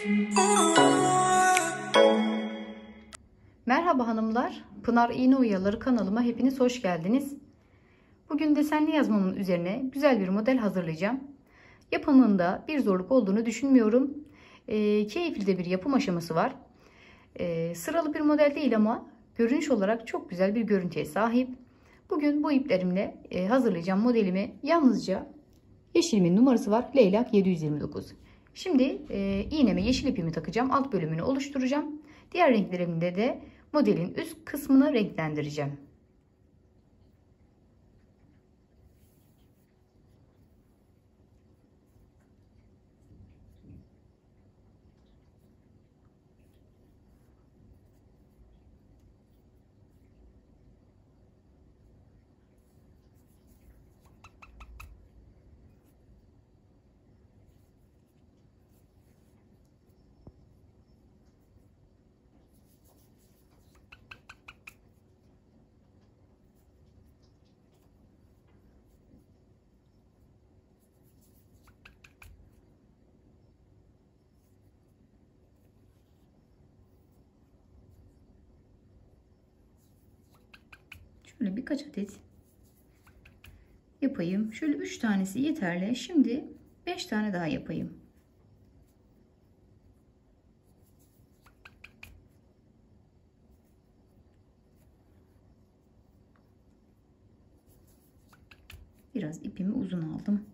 Merhaba hanımlar, Pınar İğne Oyaları kanalıma hepiniz hoş geldiniz. Bugün desenli yazmamın üzerine güzel bir model hazırlayacağım. Yapımında bir zorluk olduğunu düşünmüyorum. Keyifli de bir yapım aşaması var. Sıralı bir model değil ama görünüş olarak çok güzel bir görüntüye sahip. Bugün bu iplerimle hazırlayacağım modelimi. Yalnızca yeşilimin numarası var, Leylak 729. Şimdi iğneme yeşil ipimi takacağım. Alt bölümünü oluşturacağım. Diğer renklerimde de modelin üst kısmını renklendireceğim. Şöyle birkaç adet yapayım. Şöyle 3 tanesi yeterli. Şimdi 5 tane daha yapayım. Biraz ipimi uzun aldım.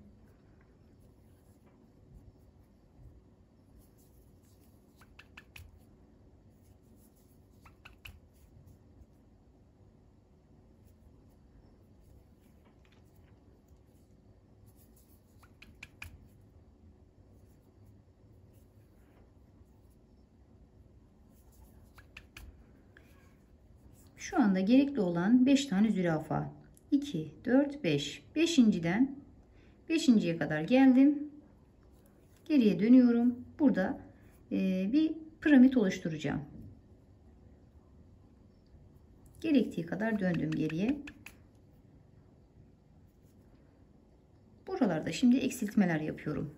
Şu anda gerekli olan 5 tane zürafa. 2, 4, 5. 5.'den 5.'ye kadar geldim. Geriye dönüyorum. Burada bir piramit oluşturacağım. Gerektiği kadar döndüm geriye. Buralarda şimdi eksiltmeler yapıyorum.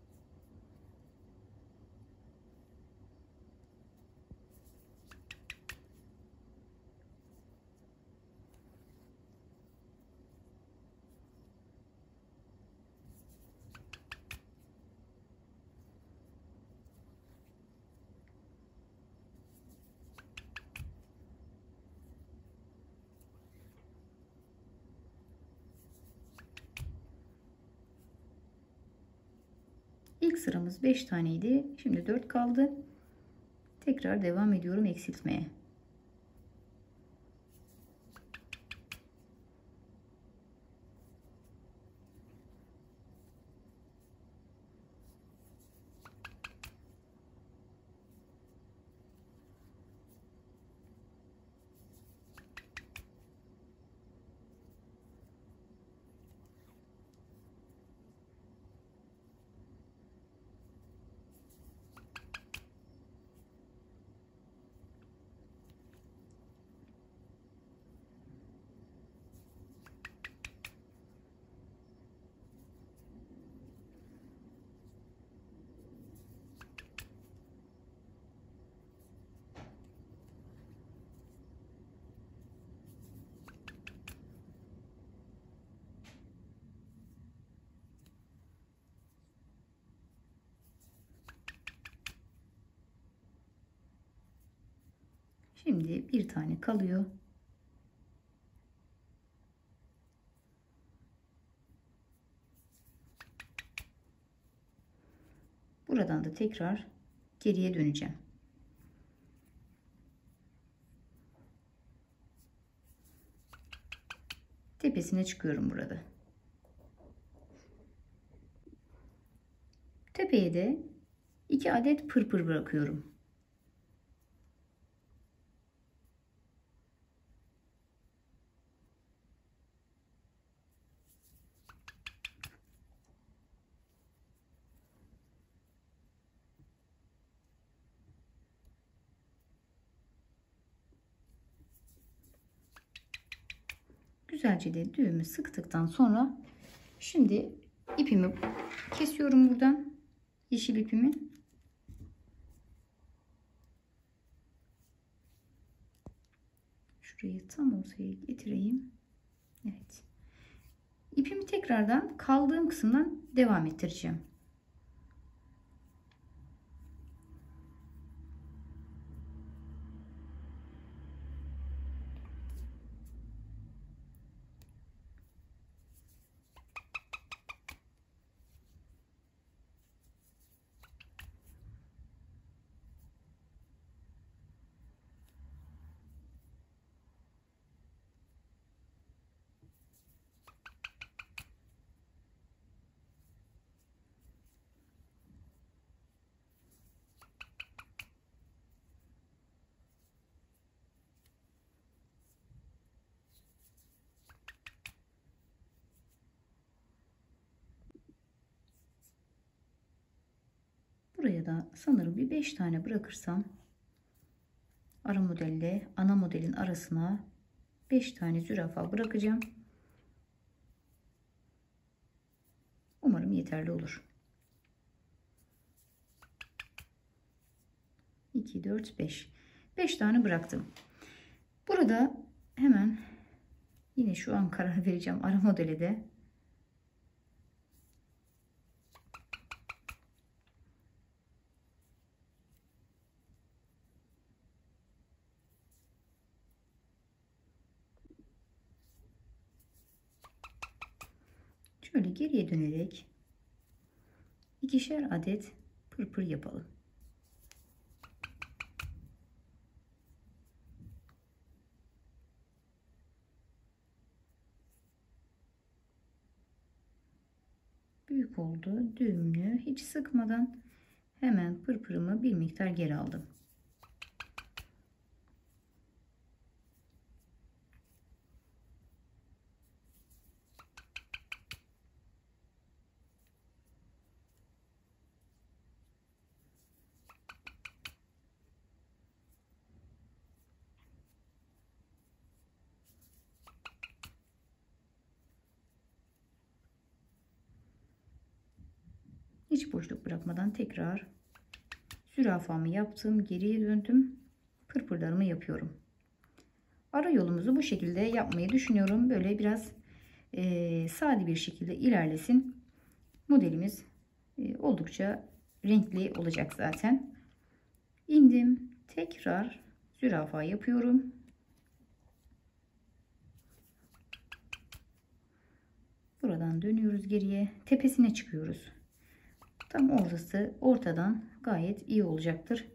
İlk sıramız 5 taneydi. Şimdi 4 kaldı. Tekrar devam ediyorum eksiltmeye. Şimdi bir tane kalıyor. Buradan da tekrar geriye döneceğim. Tepesine çıkıyorum burada. Tepeye de 2 adet pırpır bırakıyorum. Güzelce de düğümü sıktıktan sonra şimdi ipimi kesiyorum buradan. Yeşil ipimi. şurayı tam ortaya getireyim. Evet. İpimi tekrardan kaldığım kısımdan devam ettireceğim. Buraya da sanırım bir 5 tane bırakırsam ara modelle ana modelin arasına 5 tane zürafa bırakacağım. Umarım yeterli olur. 2, 4, 5. 5 tane bıraktım. Burada hemen yine şu an karar vereceğim ara modele de. Şöyle geriye dönerek ikişer adet pırpır yapalım. Büyük oldu. Düğümlü hiç sıkmadan hemen pırpırımı bir miktar geri aldım. Hiç boşluk bırakmadan tekrar zürafamı yaptım. Geriye döndüm. Pırpırlarımı yapıyorum. Ara yolumuzu bu şekilde yapmayı düşünüyorum. Böyle biraz sade bir şekilde ilerlesin. Modelimiz oldukça renkli olacak zaten. İndim. Tekrar zürafa yapıyorum. Buradan dönüyoruz geriye. Tepesine çıkıyoruz. Tam ortası ortadan gayet iyi olacaktır.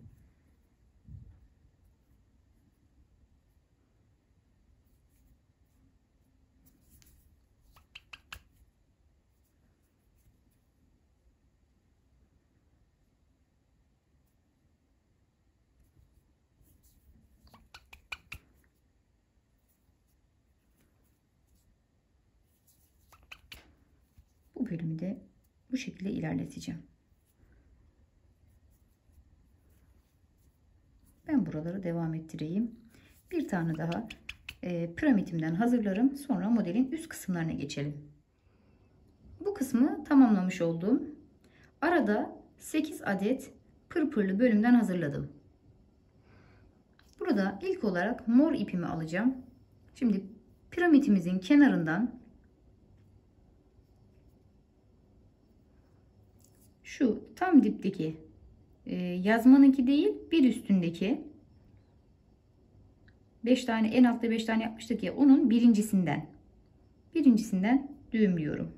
Bu bölümü de bu şekilde ilerleteceğim. Ben buraları devam ettireyim. Bir tane daha piramitimden hazırlarım. Sonra modelin üst kısımlarına geçelim. Bu kısmı tamamlamış oldum. Arada 8 adet pırpırlı bölümden hazırladım. Burada ilk olarak mor ipimi alacağım. Şimdi piramitimizin kenarından şu tam dipteki yazmanınki değil bir üstündeki 5 tane en altta 5 tane yapmıştık ya onun birincisinden düğümlüyorum.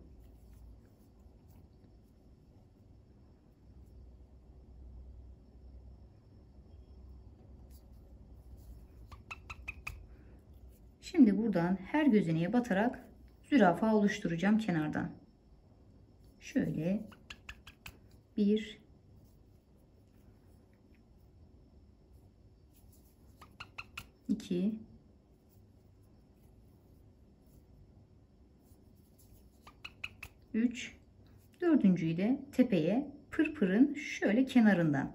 Şimdi buradan her gözeneye batarak zürafa oluşturacağım kenardan. Şöyle 1 2 3 dördüncüyü de tepeye pırpırın şöyle kenarından.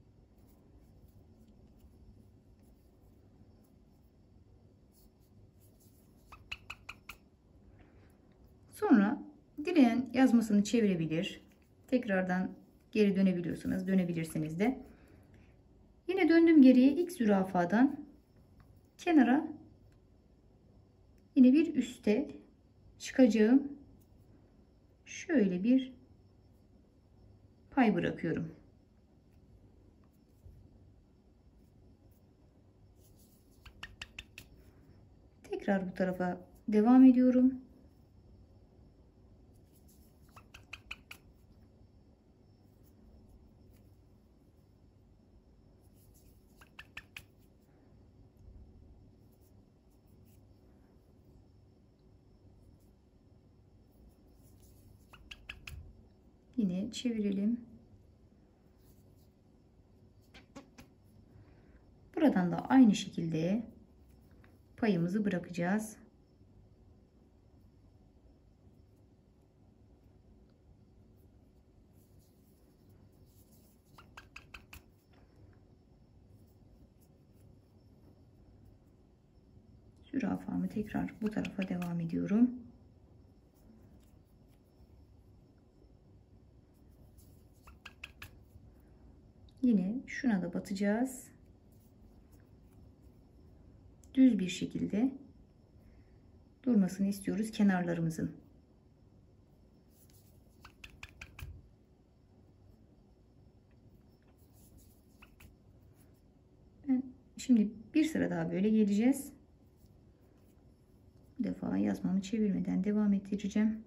Sonra dileyen yazmasını çevirebilir. Tekrardan geri dönebiliyorsanız dönebilirsiniz de. Yine döndüm geriye ilk zürafadan kenara Yine bir üste çıkacağım. Şöyle bir pay bırakıyorum. Tekrar bu tarafa devam ediyorum. Yine çevirelim. Buradan da aynı şekilde payımızı bırakacağız. Zürafamı tekrar bu tarafa devam ediyorum. Yine şuna da batacağız. Düz bir şekilde durmasını istiyoruz kenarlarımızın. Şimdi bir sıra daha böyle geleceğiz. Bu defa yazmamı çevirmeden devam ettireceğim.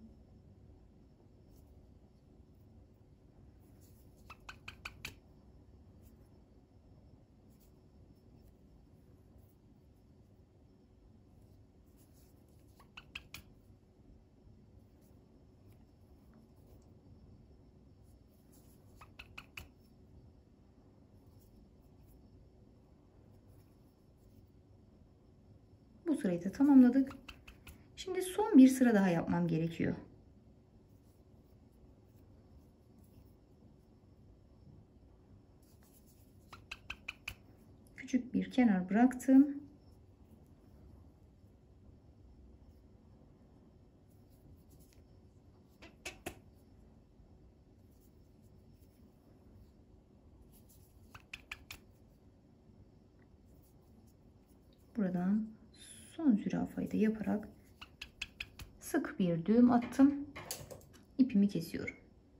Bu sırayı da tamamladık. Şimdi son bir sıra daha yapmam gerekiyor. Küçük bir kenar bıraktım. Buradan son zürafayı da yaparak sık bir düğüm attım. İpimi kesiyorum.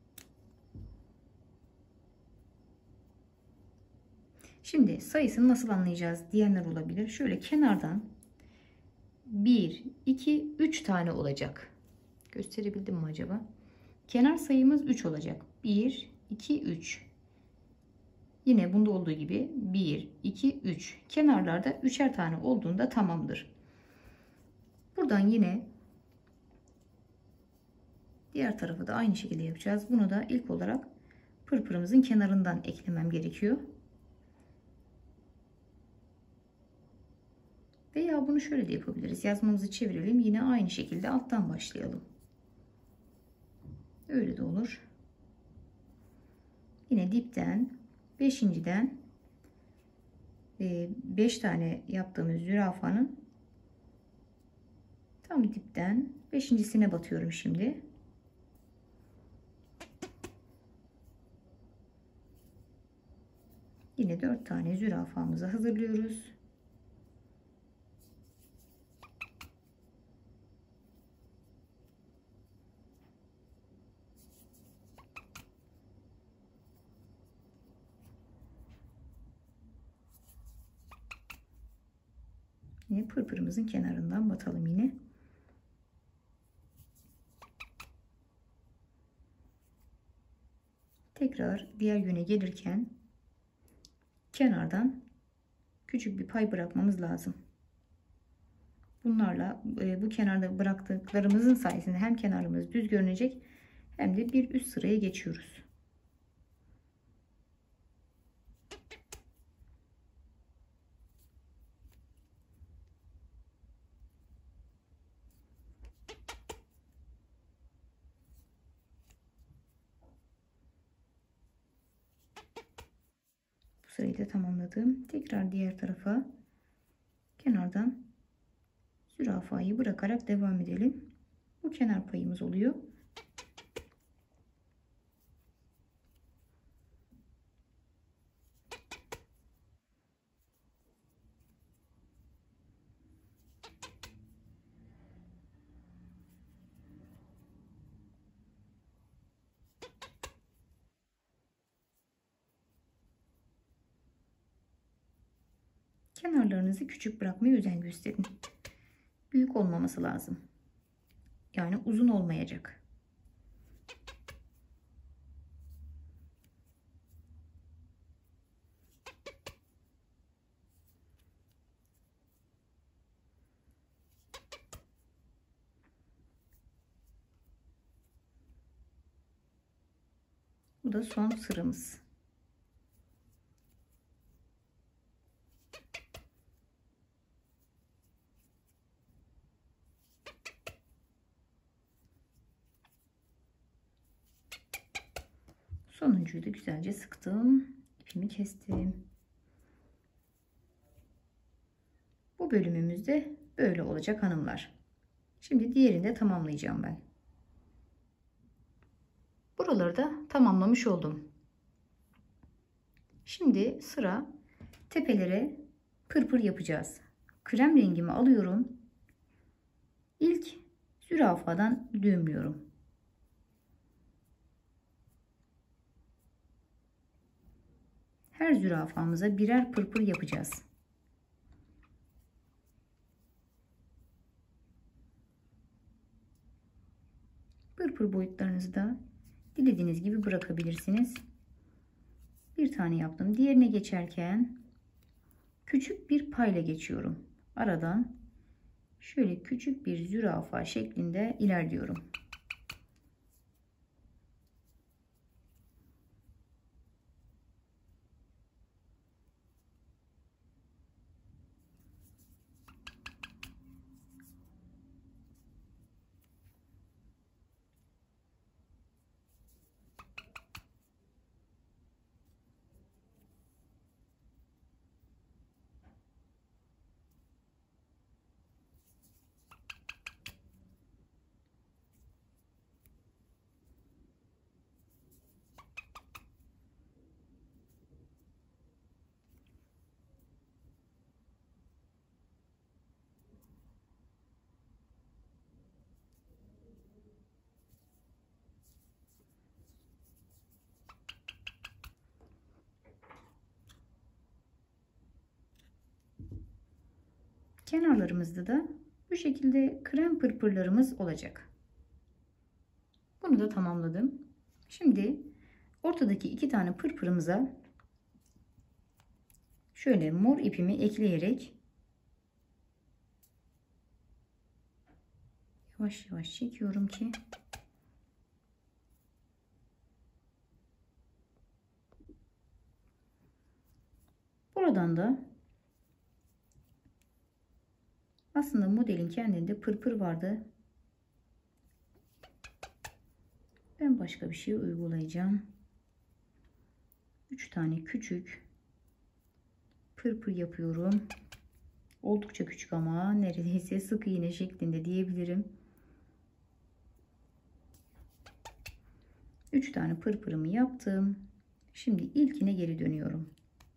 Şimdi sayısını nasıl anlayacağız diyenler olabilir. Şöyle kenardan 1, 2, 3 tane olacak. Gösterebildim mi acaba? Kenar sayımız 3 olacak. 1, 2, 3. Yine bunda olduğu gibi 1, 2, 3. Kenarlarda 3'er tane olduğunda tamamdır. Buradan yine diğer tarafı da aynı şekilde yapacağız. Bunu da ilk olarak pırpırımızın kenarından eklemem gerekiyor. Veya bunu şöyle de yapabiliriz. Yazmamızı çevirelim. Yine aynı şekilde alttan başlayalım. Öyle de olur. Yine dipten 5.'den 5 tane yaptığımız zürafanın tam dipten 5.'sine batıyorum şimdi. Yine 4 tane zürafamızı hazırlıyoruz. Yine pırpırımızın kenarından batalım yine. Tekrar diğer yöne gelirken kenardan küçük bir pay bırakmamız lazım. Bunlarla bu kenarda bıraktıklarımızın sayesinde hem kenarımız düz görünecek hem de bir üst sıraya geçiyoruz. Bu sırayı da tamamladım. Tekrar diğer tarafa kenardan zürafayı bırakarak devam edelim. Bu kenar payımız oluyor. Kenarlarınızı küçük bırakmaya özen gösterin. Büyük olmaması lazım. Yani uzun olmayacak. Bu da son sıramız. Sonuncuyu da güzelce sıktım. İpimi kestim. Bu bölümümüzde böyle olacak hanımlar. Şimdi diğerini de tamamlayacağım ben. Buraları da tamamlamış oldum. Şimdi sıra tepelere pırpır yapacağız. Krem rengimi alıyorum. İlk zürafadan düğümlüyorum. Her zürafamıza birer pırpır yapacağız. Pırpır boyutlarınızı da dilediğiniz gibi bırakabilirsiniz. Bir tane yaptım. Diğerine geçerken küçük bir payla geçiyorum. Aradan şöyle küçük bir zürafa şeklinde ilerliyorum. Kenarlarımızda da bu şekilde krem pırpırlarımız olacak. Bunu da tamamladım. Şimdi ortadaki iki tane pırpırımıza şöyle mor ipimi ekleyerek yavaş yavaş çekiyorum ki buradan da aslında modelin kendinde pırpır vardı. Ben başka bir şey uygulayacağım. 3 tane küçük pırpır yapıyorum. Oldukça küçük ama neredeyse sık iğne şeklinde diyebilirim. 3 tane pırpırımı yaptım. Şimdi ilkine geri dönüyorum.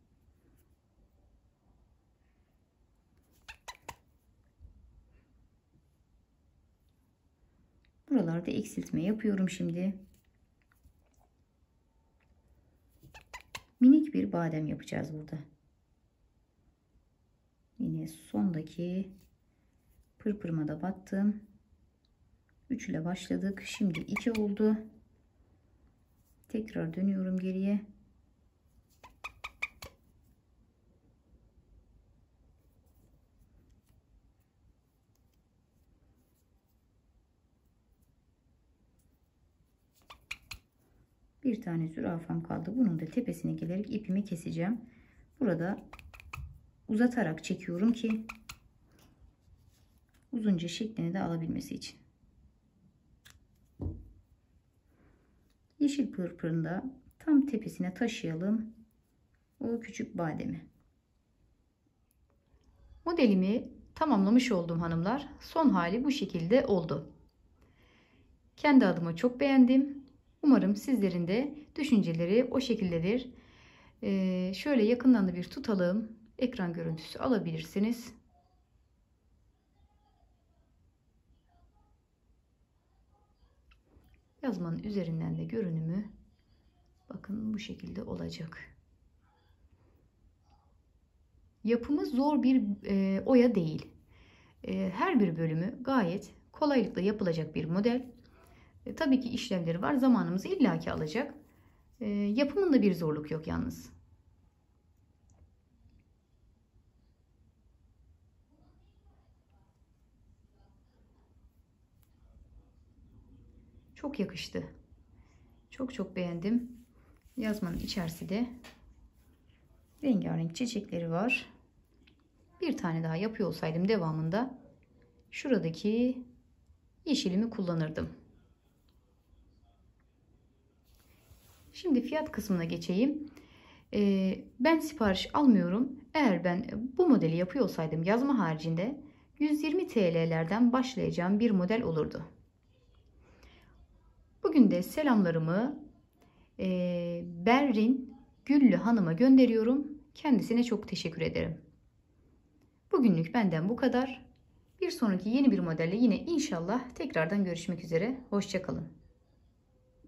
Buralarda eksiltme yapıyorum şimdi. Minik bir badem yapacağız burada. Yine sondaki pırpırıma da battım. 3 ile başladık. Şimdi 2 oldu. Tekrar dönüyorum geriye. Bir tane zürafam kaldı. Bunun da tepesine gelerek ipimi keseceğim. Burada uzatarak çekiyorum ki uzunca şeklini de alabilmesi için. Yeşil pırpırını da tam tepesine taşıyalım. O küçük bademi. Modelimi tamamlamış oldum hanımlar. Son hali bu şekilde oldu. Kendi adıma çok beğendim. Umarım sizlerin de düşünceleri o şekildedir. Şöyle yakından da bir tutalım. Ekran görüntüsü alabilirsiniz. Yazmanın üzerinden de görünümü bakın bu şekilde olacak. Yapımı zor bir oya değil. Her bir bölümü gayet kolaylıkla yapılacak bir model. Tabii ki işlevleri var. Zamanımızı illaki alacak. Yapımında bir zorluk yok yalnız. Çok yakıştı. Çok beğendim. Yazmanın içerisi de rengarenk çiçekleri var. Bir tane daha yapıyor olsaydım devamında şuradaki yeşilimi kullanırdım. Şimdi fiyat kısmına geçeyim. Ben sipariş almıyorum. Eğer ben bu modeli yapıyor olsaydım yazma haricinde 120 TL'lerden başlayacağım bir model olurdu. Bugün de selamlarımı Berrin Güllü Hanım'a gönderiyorum. Kendisine çok teşekkür ederim. Bugünlük benden bu kadar. Bir sonraki yeni bir modelle yine inşallah tekrardan görüşmek üzere. Hoşça kalın.